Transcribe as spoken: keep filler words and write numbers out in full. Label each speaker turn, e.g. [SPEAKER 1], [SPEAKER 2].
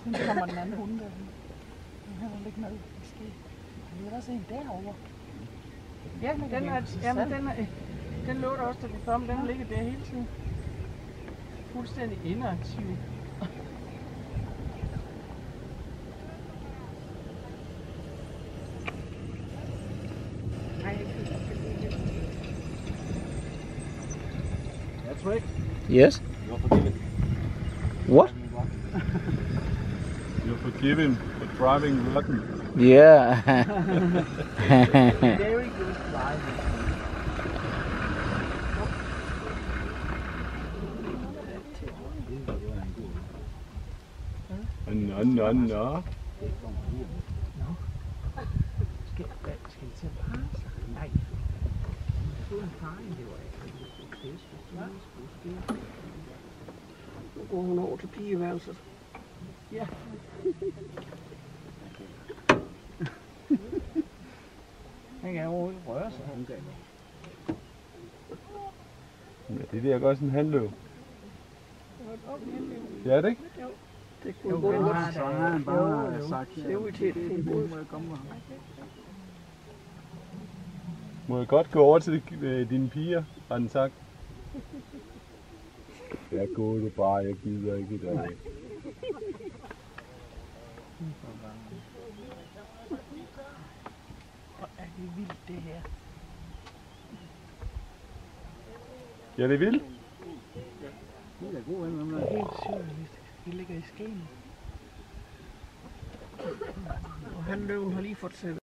[SPEAKER 1] Nu kommer den anden hund der. Den her vil ikke noget ske. Der er også en derovre.
[SPEAKER 2] Ja, men den er, jamen, den, er, den lå der også, da vi kom. Den ligger der hele tiden. Fuldstændig inaktiv.
[SPEAKER 3] That's right.
[SPEAKER 4] Yes.
[SPEAKER 3] You're forgiven.
[SPEAKER 4] What?
[SPEAKER 3] You're forgiven for driving rotten.
[SPEAKER 4] Yeah.
[SPEAKER 2] Very good driving.
[SPEAKER 3] Nå, nå, nå.
[SPEAKER 2] Skal, hvad, skal vi til at parre sig? Nej. Du er en parring, det var ikke.
[SPEAKER 1] Nu går hun over til pigeværelset.
[SPEAKER 2] Ja. Han kan jo ikke røre sig.
[SPEAKER 3] Ja, det der gør sådan en handløb. Ja, er det ikke?
[SPEAKER 1] Jo, det kunne
[SPEAKER 2] Jo,
[SPEAKER 1] både
[SPEAKER 2] han
[SPEAKER 1] godt
[SPEAKER 2] har
[SPEAKER 5] Så har han bare
[SPEAKER 2] Jo, jo.
[SPEAKER 5] sagt,
[SPEAKER 1] se ud til, at det kunne både.
[SPEAKER 3] Må jeg godt gå over til øh, dine piger, har den sagt. Ja, gå du bare, jeg gider ikke i dag.
[SPEAKER 1] Hvor er det vildt, det her.
[SPEAKER 3] Ja, det er vildt.
[SPEAKER 5] det er god ven,
[SPEAKER 1] Det er helt surrealistisk. Vi ligger i Skagen. Og han løven har lige fået sæt